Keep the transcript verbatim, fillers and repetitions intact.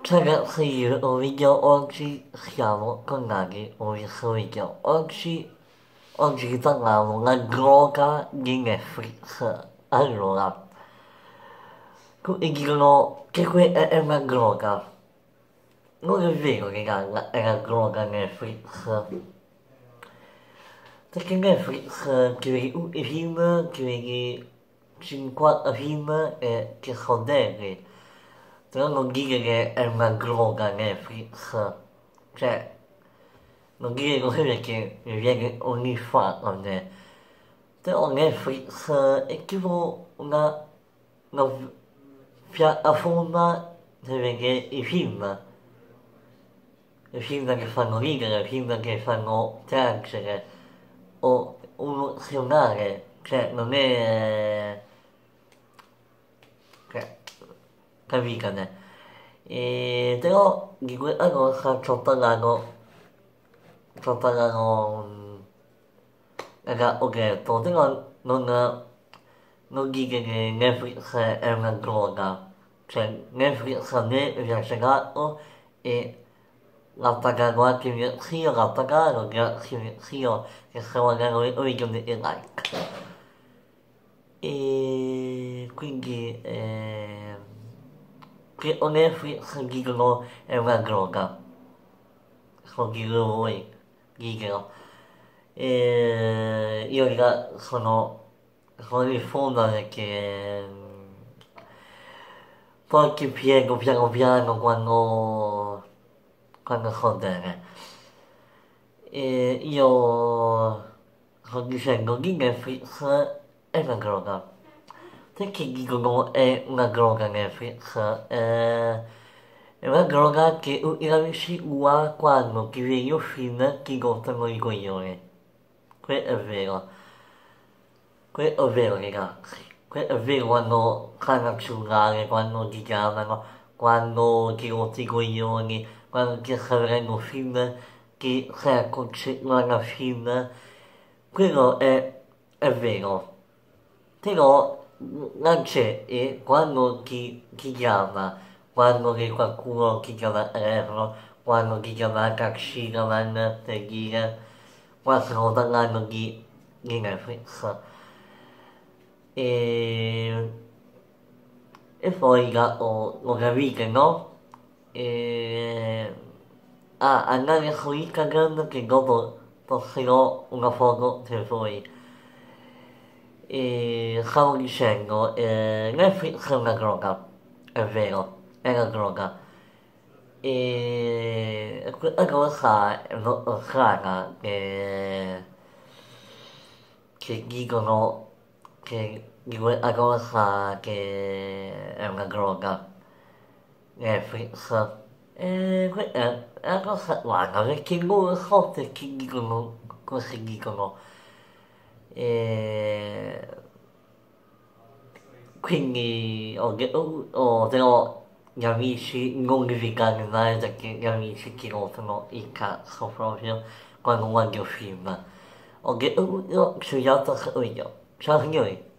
Ragazzi, ho video oggi siamo tornati con il suo video. Oggi, oggi parliamo la droga di Netflix. Allora, tutti dicono che quella è una droga. Non è vero, raga, è la droga Netflix. Perché Netflix ti vedi tutti i film, ti vedi cinquanta film e che sono belli. Però non dire che è una droga Netflix. Cioè, non dire così perché mi viene ogni fa a me. Però Netflix è tipo una, una piattaforma per vedere i film. I film che fanno ridere, i film che fanno piangere o emozionare. Cioè, non è... Cioè, capite? E però di quella cosa ci ho parlato, ci ho parlato, mm, era ho detto, però non, non dire che Netflix è una droga, cioè Netflix a me piace tanto e l'ha pagato anche mio zio, l'ha pagato, grazie mio zio che sta guardando i video di like. E quindi eh, che o Netflix dicono è una droga, lo dite voi, ditelo. E io raga, sono, sono in fondo perché mm, poi ti piego piano piano quando, quando sto bene. E io sto dicendo di Netflix è una droga. Perché dicono è una droga Netflix? Eh, è una droga che i amici tua quando ti vedi un film ti rompano i coglioni. Quello è vero. Quello è vero ragazzi. Quello è vero quando fanno a cellulare, quando ti chiamano, quando ti rompi i coglioni, quando ti sta vedendo un film che sei a concentrare al film. Quello è, è vero. Però non c'è, e quando ti, ti chiama, quando che qualcuno ti chiama al telefono, quando ti chiama la taximan per dire, qua stiamo parlando di, di Netflix. E, e poi la, ho, ho capito, no? E, ah, andare su Instagram che dopo posterò una foto per voi. E stavo dicendo, eh, Netflix è una droga, è vero, è una droga. E quella cosa è molto strana che, che dicono che di quella cosa che è una droga, Netflix. E quella è una cosa strana perché non lo so perché dicono così dicono. E quindi ho, de- ho, ho però gli amici non litigare mai perché gli amici ti rompono il cazzo proprio quando guardi un film. Ho detto, io ci ho solo io. Ciao signori.